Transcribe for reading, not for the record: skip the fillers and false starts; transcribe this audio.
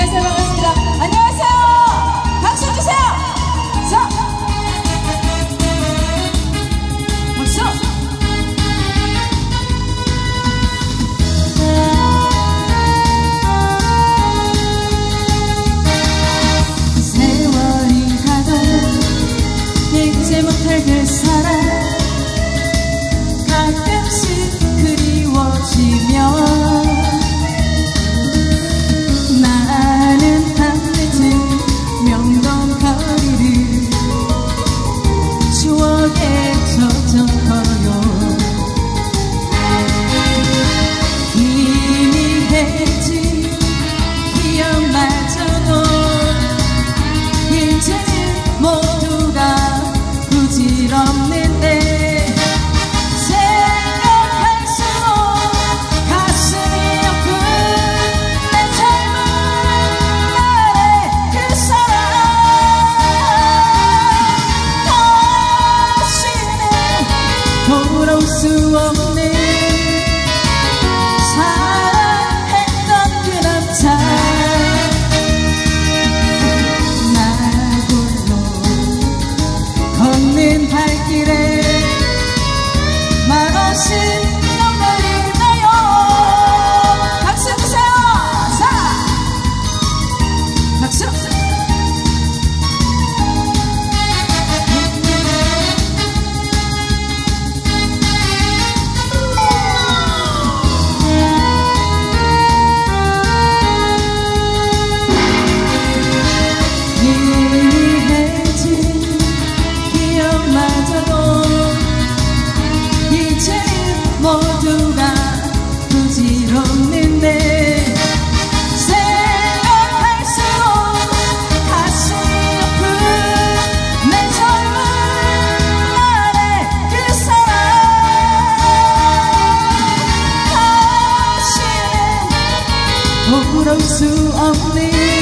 안녕하세요. 반갑습니다. 안녕하세요. 박수 주세요. 자, 박수. 세월이 가도 잊지 못할 그 사람 가끔씩 그리워지며 나는 밤늦은 명동거리를 추억에 젖어 걸어요. 희미해진 기억마저도 이제는 모두가 부질없는데 돌아올 수 없는 사랑했던 그 남자 나 홀로 걷는 발길에 말없이 눈물이나요. 박수 주세요. 자, 박수. 모두가 부질없는데 생각할수록 가슴이 아픈 내 젊은 날의 그 사랑 다시는 돌아올 수 없는